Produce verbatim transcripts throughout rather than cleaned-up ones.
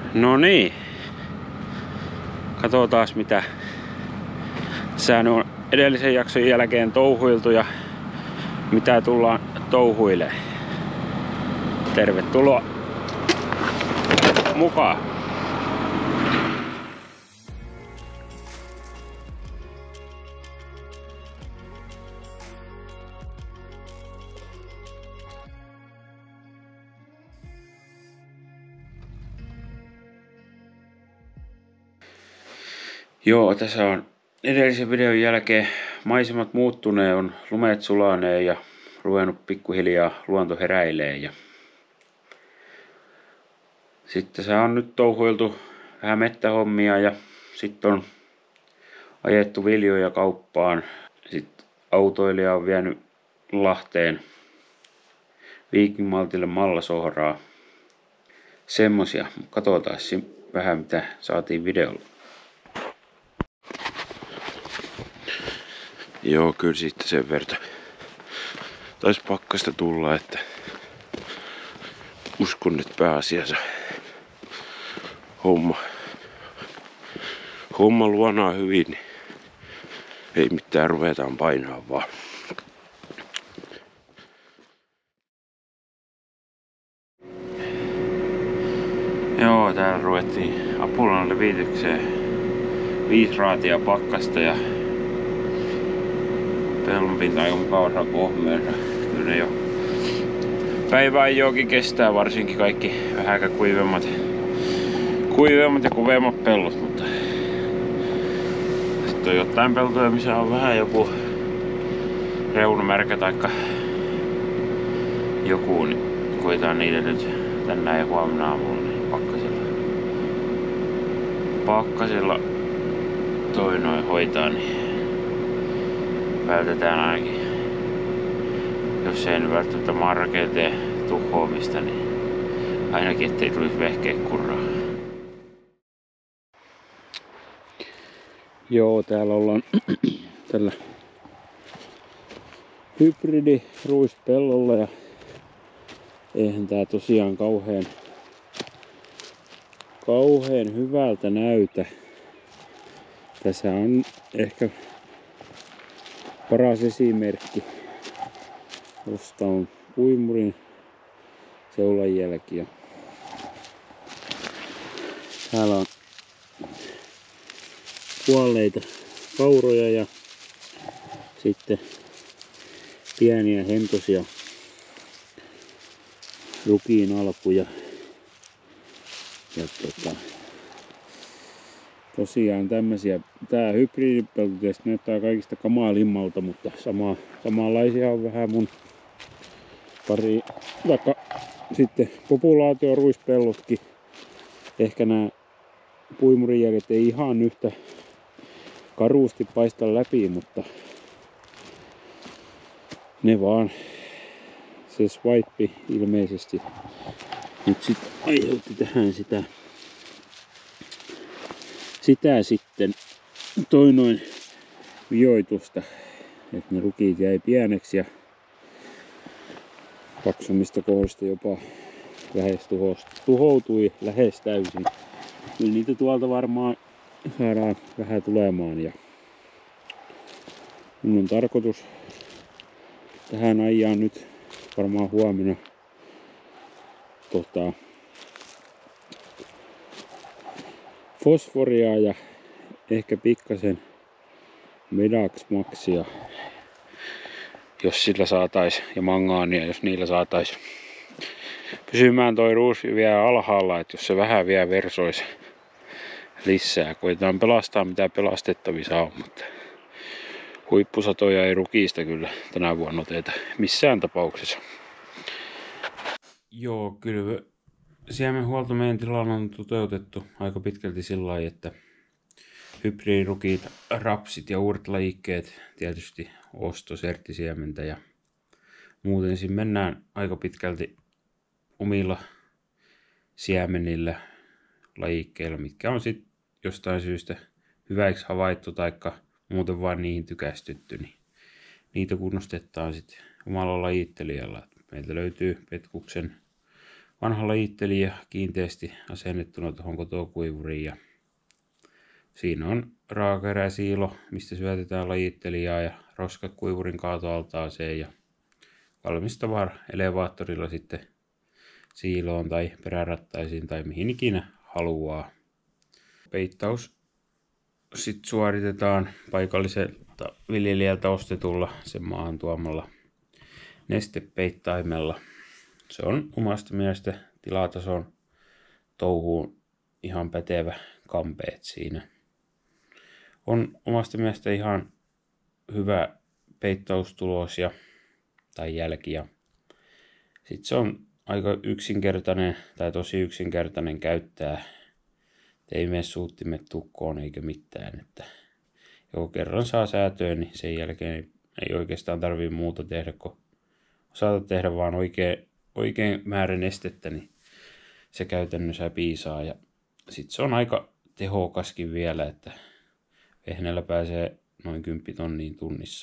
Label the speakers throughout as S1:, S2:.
S1: No niin. Katsotaan mitä sehän on edellisen jakson jälkeen touhuiltu ja mitä tullaan touhuilemaan. Tervetuloa mukaan. Joo, tässä on edellisen videon jälkeen maisemat muuttuneen, on lumet sulaneen ja ruvennut pikkuhiljaa luonto heräilee. Ja sitten se on nyt touhuiltu vähän mettähommia ja sitten on ajettu viljoja kauppaan. Sitten autoilija on vienyt Lahteen Viking Maltille mallasohraa. Semmosia. Katsotaan vähän mitä saatiin videolla. Joo, kyllä sitten sen verran taisi pakkasta tulla, että uskon, että pääasiassa homma, homma luonaa hyvin, niin ei mitään, ruvetaan painaa vaan. Joo, täällä ruvettiin Apulan levitykseen. Viisi raatia pakkasta ja pellon pinta aika mukavassa kohmeessa. Kyllä ne jo päivää jokin kestää, varsinkin kaikki vähän kuivemmat, kuivemmat ja kuvemmat pellot, mutta sitten on jotain peltoja, missä on vähän joku reunamärkä taikka joku, niin koetaan niitä nyt tänään ja huomenna aamulla niin pakkasella. Pakkasella toi noin hoitaa, niin vältetään ainakin, jos ei nyt välttämättä maan rakenteen tuhoamista, niin ainakin ettei tulisi vehkeä kurraa. Joo, täällä ollaan tällä hybridiruispellolla ja eihän tää tosiaan kauhean, kauhean hyvältä näytä. Tässä on ehkä paras esimerkki, josta on puimurin seulanjälkiä. Täällä on kuolleita kauroja ja sitten pieniä hentosia rukiin alkuja. Ja tota, tosiaan tämmösiä. Tää hybridipelto näyttää kaikista kamalimmalta, mutta sama, samanlaisia on vähän mun pari, vaikka sitten populaatio ruispellotkin. Ehkä nämä puimurijäljet ei ihan yhtä karuusti paista läpi, mutta ne vaan, se swipe ilmeisesti nyt sit aiheutti tähän sitä sitä sitten toi noin vioitusta, että ne rukiit jäi pieneksi ja paksumista kohdista jopa lähes tuhoutui lähes täysin. Kyllä niitä tuolta varmaan saadaan vähän tulemaan ja mun on tarkoitus tähän ajaa nyt varmaan huomenna tota, fosforia ja ehkä pikkasen Medax Maxia, jos sillä saatais, ja mangaania, jos niillä saatais pysymään toi ruusi vielä alhaalla, että jos se vähän vielä versoisi lisää. Koitetaan pelastaa mitä pelastettavissa on, mutta huippusatoja ei rukiista kyllä tänä vuonna oteta missään tapauksessa. Joo, kyllä siemenhuolto meidän tilalla on toteutettu aika pitkälti sillä lailla, että hybridirukit, rapsit ja uudet lajikkeet, tietysti ostoserttisiementä ja muuten siinä mennään aika pitkälti omilla siemenillä, lajikkeilla, mitkä on sitten jostain syystä hyväksi havaittu taikka muuten vaan niihin tykästytty, niin niitä kunnostetaan sitten omalla lajittelijalla. Meiltä löytyy Petkuksen vanha lajittelija kiinteästi asennettuna tuohon kotokuivuriin. Ja siinä on raakeräsiilo, mistä syötetään lajittelijaa ja roskat kuivurin kaatoaltaaseen ja valmis tavara elevaattorilla sitten siiloon tai perärattaisiin tai mihin ikinä haluaa. Peittaus sitten suoritetaan paikalliselta viljelijältä ostetulla sen maahan tuomalla nestepeittaimella. Se on omasta mielestä tilatason touhuun ihan pätevä kampeet siinä. On omasta mielestä ihan hyvä peittaustulos ja, tai jälki. Ja sitten se on aika yksinkertainen tai tosi yksinkertainen käyttää. Ei mene suuttimet tukkoon eikä mitään. Että joko kerran saa säätöön, niin sen jälkeen ei oikeastaan tarvitse muuta tehdä, kun saata tehdä vaan oikein, oikein määrä nestettä, niin se käytännössä piisaa. Ja sitten se on aika tehokaskin vielä, että vehnällä pääsee noin kymmenen tonniin tunnissa.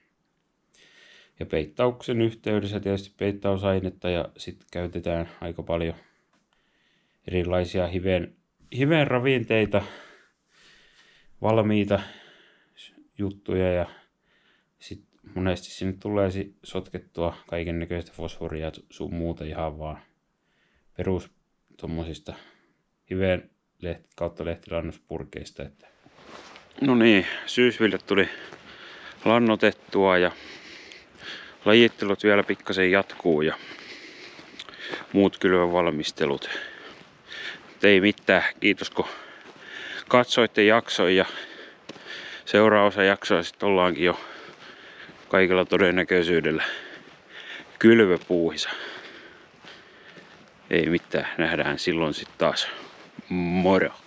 S1: Ja peittauksen yhteydessä tietysti peittausainetta ja sitten käytetään aika paljon erilaisia hiven, hiven ravinteita, valmiita juttuja ja sitten monesti sinne tulee sotkettua kaiken näköistä fosforia sun muuta ihan vaan perus tommosista hiven lehti, kautta lehtilannospurkeista. Että. No niin, syysviljat tuli lannotettua ja lajittelut vielä pikkasen jatkuu ja muut kylvön valmistelut. Mutta ei mitään, kiitos kun katsoitte jakson ja seuraava osa jaksoa sitten ollaankin jo kaikella todennäköisyydellä kylvöpuuhissa. Ei mitään, nähdään silloin sitten taas. Moro!